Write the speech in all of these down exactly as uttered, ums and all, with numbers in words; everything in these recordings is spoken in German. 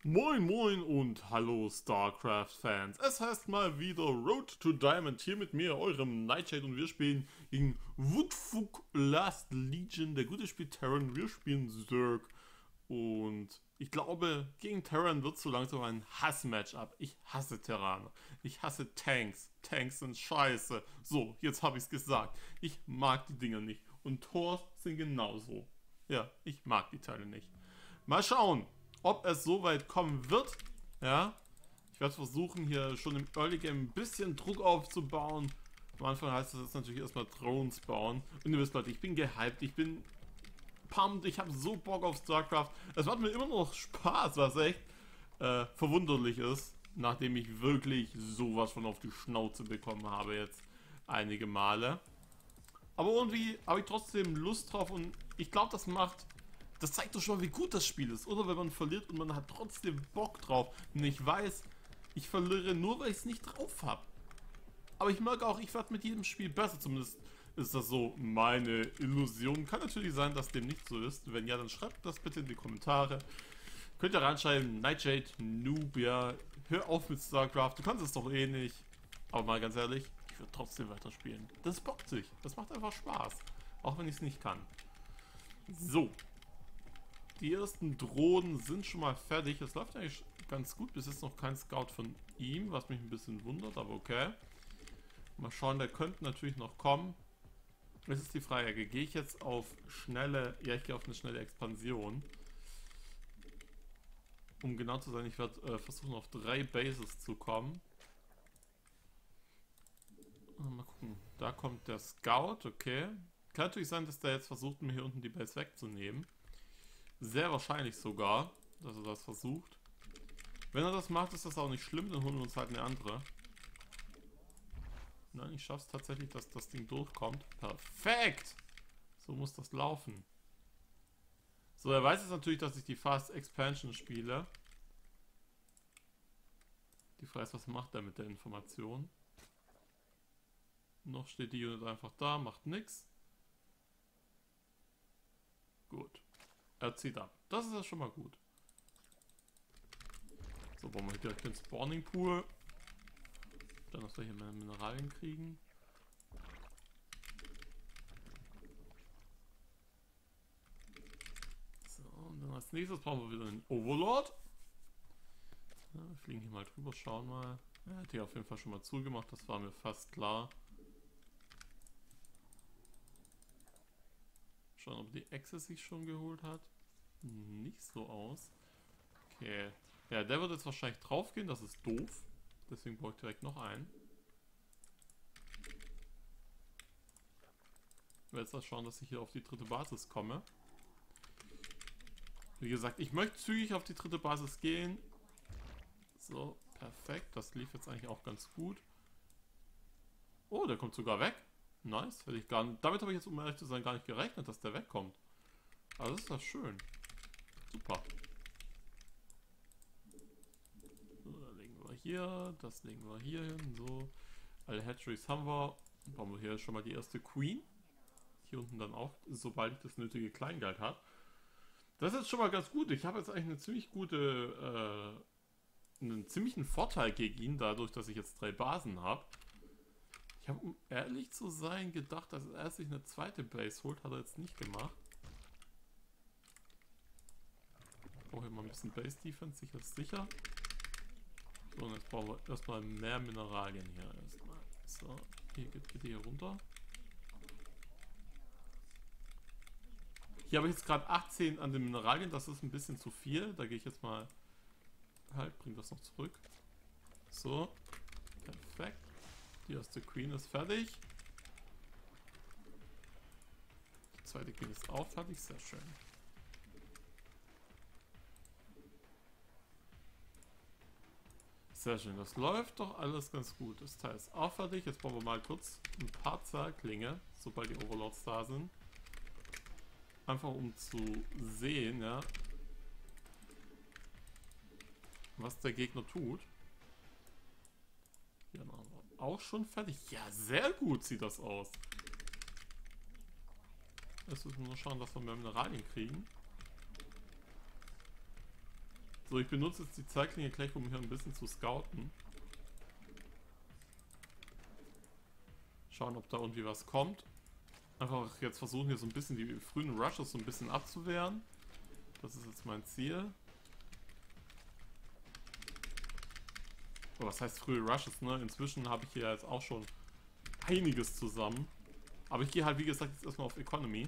Moin moin und hallo StarCraft-Fans. Es heißt mal wieder Road to Diamond hier mit mir, eurem Nightshade, und wir spielen gegen Woodfuk Last Legion. Der gute spielt Terran, wir spielen Zerg. Und ich glaube, gegen Terran wird so langsam ein Hass-Matchup. Ich hasse Terraner. Ich hasse Tanks. Tanks sind scheiße. So, jetzt habe ich es gesagt. Ich mag die Dinger nicht. Und Tors sind genauso. Ja, ich mag die Teile nicht. Mal schauen, ob es so weit kommen wird. Ja, ich werde versuchen, hier schon im Early Game ein bisschen Druck aufzubauen. Am Anfang heißt das jetzt natürlich erstmal Drones bauen. Und ihr wisst, Leute, ich bin gehypt, ich bin pumped, ich habe so Bock auf StarCraft. Es macht mir immer noch Spaß, was echt äh, verwunderlich ist, nachdem ich wirklich sowas von auf die Schnauze bekommen habe jetzt einige Male. Aber irgendwie habe ich trotzdem Lust drauf und ich glaube, das macht... Das zeigt doch schon mal, wie gut das Spiel ist, oder? Wenn man verliert und man hat trotzdem Bock drauf. Und ich weiß, ich verliere nur, weil ich es nicht drauf habe. Aber ich merke auch, ich werde mit jedem Spiel besser. Zumindest ist das so meine Illusion. Kann natürlich sein, dass dem nicht so ist. Wenn ja, dann schreibt das bitte in die Kommentare. Könnt ihr reinschreiben, Nightshade, Noob, ja, hör auf mit StarCraft, du kannst es doch eh nicht. Aber mal ganz ehrlich, ich würde trotzdem weiterspielen. Das bockt sich, das macht einfach Spaß. Auch wenn ich es nicht kann. So. Die ersten Drohnen sind schon mal fertig. Es läuft eigentlich ganz gut. Bis jetzt noch kein Scout von ihm, was mich ein bisschen wundert, aber okay. Mal schauen, der könnte natürlich noch kommen. Jetzt ist die Frage, gehe ich jetzt auf schnelle... Ja, ich gehe auf eine schnelle Expansion. Um genau zu sein, ich werde äh, versuchen, auf drei Bases zu kommen. Mal gucken. Da kommt der Scout, okay. Kann natürlich sein, dass der jetzt versucht, mir hier unten die Base wegzunehmen. Sehr wahrscheinlich sogar, dass er das versucht. Wenn er das macht, ist das auch nicht schlimm, dann holen wir uns halt eine andere. Nein, ich schaffe es tatsächlich, dass das Ding durchkommt. Perfekt! So muss das laufen. So, er weiß jetzt natürlich, dass ich die Fast Expansion spiele. Die Frage ist, was macht er mit der Information? Noch steht die Unit einfach da, macht nichts. Gut. Er zieht ab. Das ist ja schon mal gut. So, wollen wir hier direkt den Spawning Pool. Dann, dass wir hier mehr Mineralien kriegen. So, und dann als nächstes brauchen wir wieder einen Overlord. Ja, wir fliegen hier mal drüber, schauen mal. Er hat hier auf jeden Fall schon mal zugemacht, das war mir fast klar. Schauen, ob die Echse sich schon geholt hat. Nicht so aus. Okay. Ja, der wird jetzt wahrscheinlich drauf gehen, das ist doof. Deswegen brauche ich direkt noch einen. Ich werde jetzt mal schauen, dass ich hier auf die dritte Basis komme. Wie gesagt, ich möchte zügig auf die dritte Basis gehen. So, perfekt. Das lief jetzt eigentlich auch ganz gut. Oh, der kommt sogar weg. Nice. Hätte ich gar nicht, damit habe ich jetzt, um ehrlich zu sein, gar nicht gerechnet, dass der wegkommt. Also das ist das schön. Super. So, da legen wir hier, das legen wir hier hin, so. Alle Hatcheries haben wir. Dann brauchen wir hier schon mal die erste Queen. Hier unten dann auch, sobald ich das nötige Kleingeld habe. Das ist jetzt schon mal ganz gut. Ich habe jetzt eigentlich eine ziemlich gute, äh, einen ziemlichen Vorteil gegen ihn, dadurch, dass ich jetzt drei Basen habe. Ich habe, um ehrlich zu sein, gedacht, dass er sich eine zweite Base holt. Hat er jetzt nicht gemacht. Ich brauche hier mal ein bisschen Base Defense, sicher ist sicher. So, und jetzt brauchen wir erstmal mehr Mineralien hier erstmal. So, hier geht bitte hier runter. Hier habe ich jetzt gerade achtzehn an den Mineralien, das ist ein bisschen zu viel. Da gehe ich jetzt mal... Halt, bring das noch zurück. So, perfekt. Die erste Queen ist fertig. Die zweite Queen ist auch fertig, sehr schön. Sehr schön, das läuft doch alles ganz gut. Das Teil ist auch fertig. Jetzt brauchen wir mal kurz ein paar Zerglinge, sobald die Overlords da sind. Einfach um zu sehen, ja, was der Gegner tut. Hier haben wir auch schon fertig. Ja, sehr gut sieht das aus. Jetzt müssen wir nur schauen, dass wir mehr Mineralien kriegen. So, ich benutze jetzt die Zeitlinie gleich, um hier ein bisschen zu scouten. Schauen, ob da irgendwie was kommt. Einfach jetzt versuchen, hier so ein bisschen die frühen Rushes so ein bisschen abzuwehren. Das ist jetzt mein Ziel. Oh, was heißt frühe Rushes, ne? Inzwischen habe ich hier jetzt auch schon einiges zusammen. Aber ich gehe halt, wie gesagt, jetzt erstmal auf Economy.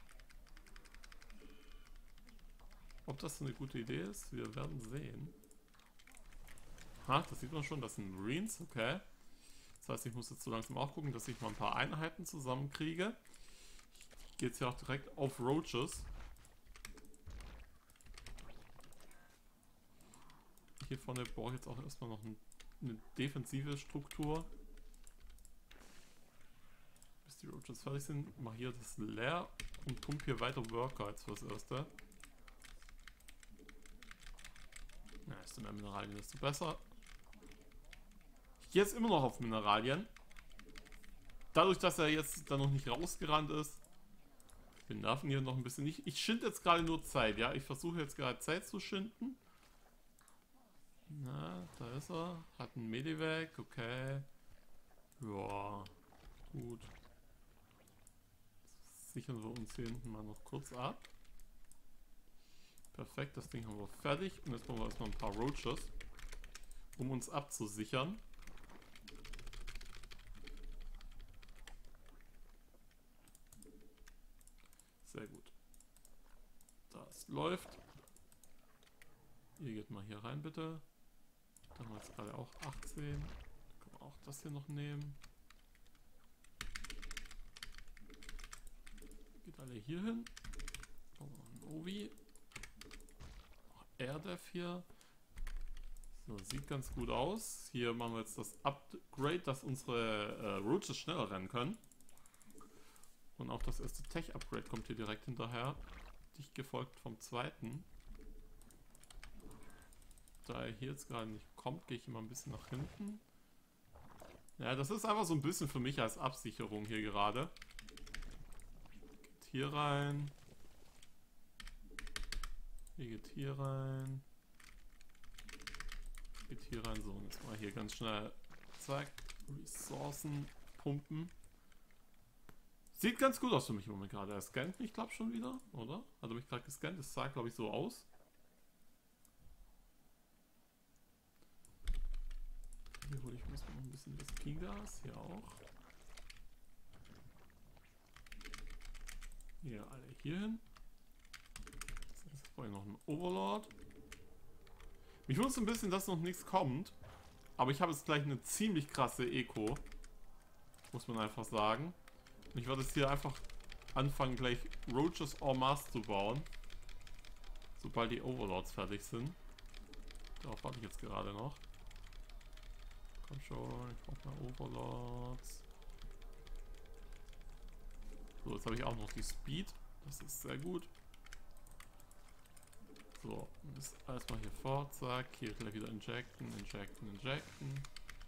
Ob das eine gute Idee ist, wir werden sehen. Ha, das sieht man schon, das sind Marines, okay. Das heißt, ich muss jetzt so langsam auch gucken, dass ich mal ein paar Einheiten zusammenkriege. Ich gehe jetzt hier auch direkt auf Roaches. Hier vorne brauche ich jetzt auch erstmal noch ein, eine defensive Struktur. Bis die Roaches fertig sind, mache hier das leer und pump hier weiter Worker als fürs Erste. Ja, desto mehr Mineralien, desto besser. Ich gehe jetzt immer noch auf Mineralien. Dadurch, dass er jetzt da noch nicht rausgerannt ist. Wir nerven hier noch ein bisschen nicht. Ich schinde jetzt gerade nur Zeit, ja. Ich versuche jetzt gerade Zeit zu schinden. Na, da ist er. Hat ein Medivac, okay. Ja, gut. Sichern wir uns hier hinten mal noch kurz ab. Perfekt, das Ding haben wir fertig. Und jetzt brauchen wir erstmal ein paar Roaches, um uns abzusichern. Sehr gut. Das läuft. Ihr geht mal hier rein, bitte. Da haben wir jetzt gerade auch achtzehn. Dann können wir auch das hier noch nehmen. Geht alle hier hin. Brauchen wir noch einen Ovi. Airdev hier. So, sieht ganz gut aus. Hier machen wir jetzt das Upgrade, dass unsere äh, Roaches schneller rennen können. Und auch das erste Tech-Upgrade kommt hier direkt hinterher. Dicht gefolgt vom zweiten. Da er hier jetzt gerade nicht kommt, gehe ich immer ein bisschen nach hinten. Ja, das ist einfach so ein bisschen für mich als Absicherung hier gerade. Geht hier rein. Hier geht hier rein. Geht hier rein. So, und jetzt mal hier ganz schnell. Zack. Ressourcen pumpen. Sieht ganz gut aus für mich im Moment gerade. Er scannt mich, glaube ich, schon wieder, oder? Hat er mich gerade gescannt? Das sah, glaube ich, so aus. Hier hole ich erstmal noch ein bisschen das Gas. Hier auch. Hier alle hier hin. Jetzt brauche ich noch einen Overlord. Mich wundert ein bisschen, dass noch nichts kommt. Aber ich habe jetzt gleich eine ziemlich krasse Eco. Muss man einfach sagen. Und ich werde jetzt hier einfach anfangen, gleich Roaches en masse zu bauen. Sobald die Overlords fertig sind. Darauf warte ich jetzt gerade noch. Komm schon, ich brauche mal Overlords. So, jetzt habe ich auch noch die Speed. Das ist sehr gut. So, das alles mal hier vor, zack. Hier gleich wieder injecten, injecten, injecten.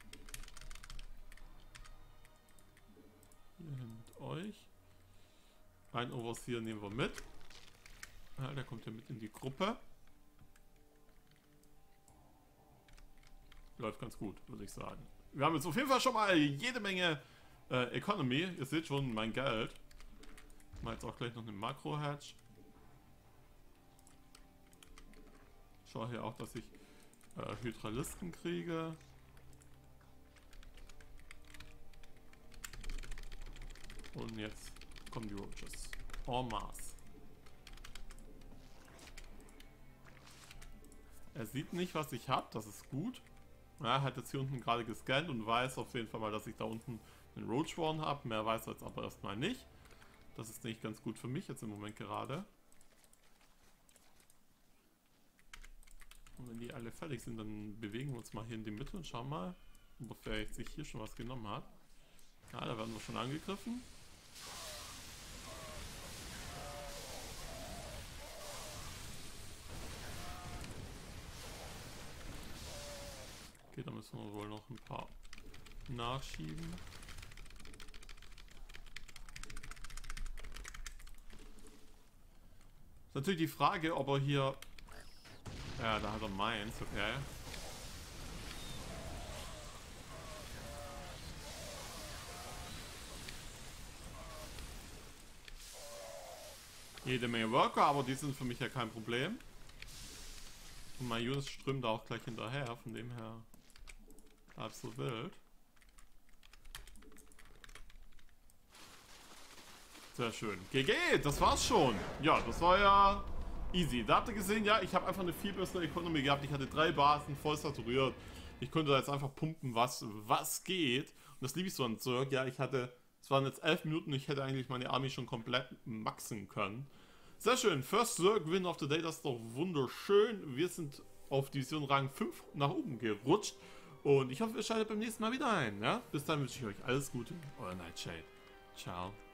Hier hin mit euch. Ein Overseer nehmen wir mit. Ja, der kommt ja mit in die Gruppe. Läuft ganz gut, würde ich sagen. Wir haben jetzt auf jeden Fall schon mal jede Menge äh, Economy. Ihr seht schon mein Geld. Ich mache jetzt auch gleich noch eine Makro-Hatch. Schau hier auch, dass ich äh, Hydralisten kriege. Und jetzt kommen die Roaches. En masse. Er sieht nicht, was ich habe. Das ist gut. Er hat jetzt hier unten gerade gescannt und weiß auf jeden Fall mal, dass ich da unten einen Roach Warren habe. Mehr weiß er jetzt aber erstmal nicht. Das ist nicht ganz gut für mich jetzt im Moment gerade. Und wenn die alle fertig sind, dann bewegen wir uns mal hier in die Mitte und schauen mal, ob er vielleicht sich hier schon was genommen hat. Ja, da werden wir schon angegriffen. Okay, da müssen wir wohl noch ein paar nachschieben. Ist natürlich die Frage, ob er hier Ja, da hat er meins, okay. Jede Menge Worker, aber die sind für mich ja kein Problem. Und mein Units strömt da auch gleich hinterher, von dem her halb so wild. Sehr schön. G G, das war's schon. Ja, das war ja easy. Da habt ihr gesehen, ja, ich habe einfach eine viel bessere Economy gehabt. Ich hatte drei Basen voll saturiert. Ich konnte da jetzt einfach pumpen, was, was geht. Und das liebe ich so an Zerg. Ja, ich hatte, es waren jetzt elf Minuten, ich hätte eigentlich meine Army schon komplett maxen können. Sehr schön. First Zerg Win of the Day, das ist doch wunderschön. Wir sind auf Division Rang fünf nach oben gerutscht. Und ich hoffe, ihr schaltet beim nächsten Mal wieder ein. Ja? Bis dann wünsche ich euch alles Gute. Euer Nightshade. Ciao.